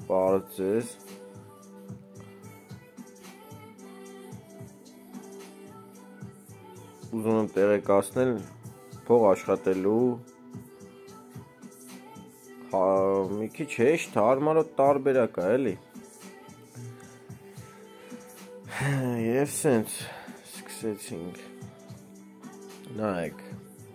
Բարդ ձեզ։ Ուզում եմ տեղեկացնել փող աշխատելու մի քիչ հեշտ հարմարոտ տարբերակ է, էլի։ Եվ սենց սկսեցինք։ Նայեք։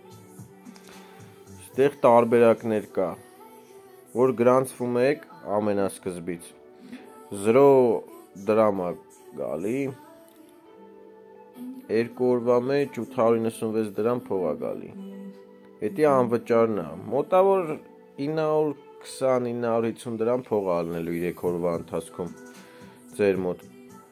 Ստեղ տարբերակներ կա, որ գրանցվում եք ամենասկզբից։ 0 դրամ է գալի, 2 օրվա մեջ 896 դրամ փող է գալի։ Հետի անվճարն է։ Մոտավոր 920-950 դրամ փող է ալնելու 3 օրվա ընթացքում ձեր մոտ։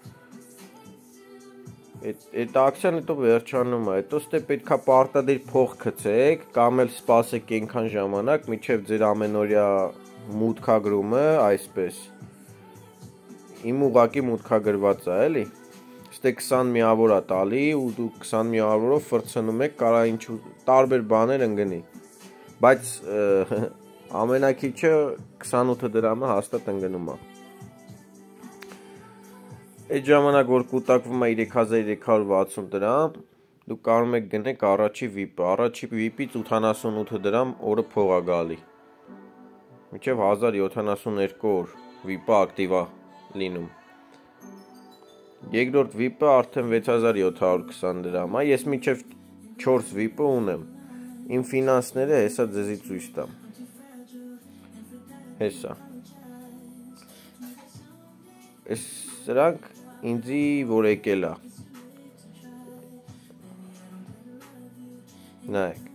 Այդ ակցիան հետո վերջանում է, հետո ստե պետքա պարտադիր փող գցեք, կամ էլ սպասեք այնքան ժամանակ, մինչև ձեր ամենօրյա մուտքագրումը, այսպես։ Իմ ուղակի մուտքագրված է, էլի։ Ստե 20 միավոր է տալի ու դու 20 միավորով ֆրցնում եք, կարա ինչ տարբեր բաներ ընկնի։ Բայց ամենակիչը 28 դրամը հաստատ ընկնում է։ Այդ ժամանակ որ կուտակվում է 3360 դրամ, դու կարող եք գնեք առաջի VIP-ը, առաջի VIP-ից 88 դրամ օրը փող է գալի։ Մինչև 1072 օր VIP-ը ակտիվ է լինում։ Երկրորդ VIP-ը արդեն 6720 դրամ է, ես մինչև 4 VIP-ը ունեմ։ Իմ ֆինանսները հեսա ձեզի ցույց տամ։ Հեսա։ Այս սրանք ինձի որ եկել է։ Նայեք։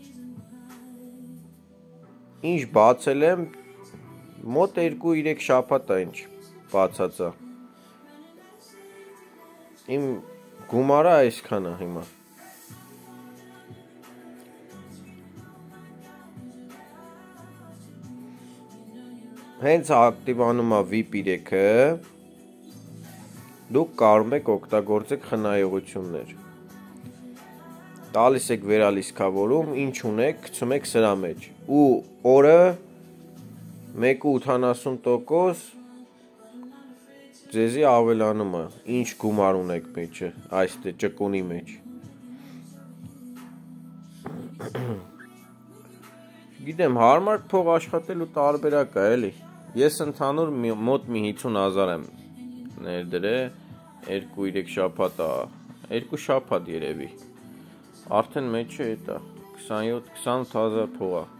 Ինչ բացել եմ, մոտ 2-3 շաբաթ է ինչ բացած է։ Իմ գումարը այսքան է հիմա։ Հենց ակտիվանում է VIP 3-ը, դուք կարող եք օգտագործեք խնայողություններ։ Տալիս եք վերալիցքավորում, ինչ ունեք, գցում եք սրա մեջ։ Ու օրը 1.80% ձեզի ավելանում է, ինչ գումար ունեք մեջը, այստեղ ճկունի մեջ։ Գիտեմ, հարմար փող աշխատելու տարբերակ է, էլի։ Ես ընդհանուր մոտ մի 50,000 եմ ներդրել, 2-3 շաբաթ է, 2 շաբաթ երևի։ Արդեն մեջը էտ է, 27-20000 փող է։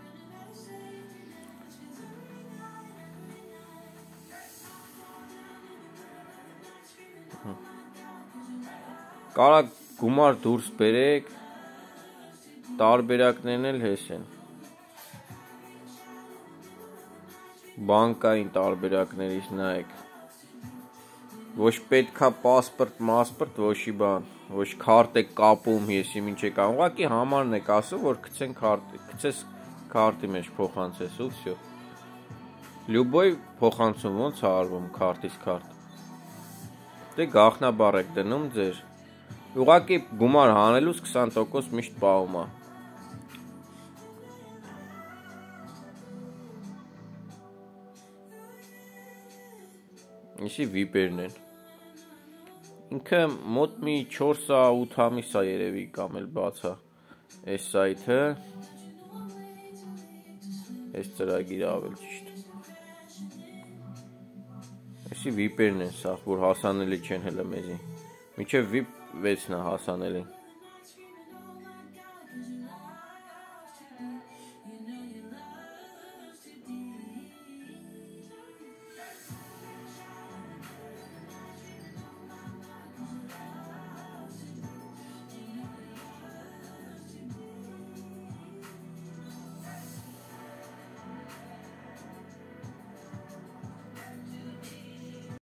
Կարա գումար դուրս բերեք, տարբերակներն էլ հես են։ Բանկային տարբերակներից նայեք։ Ոչ պետքա պասպորտ, ոչի բան, ոչ քարտ եք կապում, եսի ինչ եք անում, ուղղակի համարն եք ասում, որ գցես քարտի մեջ փոխանցես ու վсё։ Լյուբոյ փոխանցում ոնց է արվում քարտից քարտ։ Դե գաղտնաբար եք դնում ձեր։ Ուղղակի գումար հանելուց 20% միշտ պահում է։ Իսի VIP-երն են։ Ինքը մոտ մի 4-8 ամիս է երևի կամ էլ բաց է։ Այս սայթը, այս ծրագիրը ավել ճիշտ։ Իսի VIP-երն են սա, որ հասանելի չեն հələ մեզի։ Մինչև VIP 6-ն է հասանելի։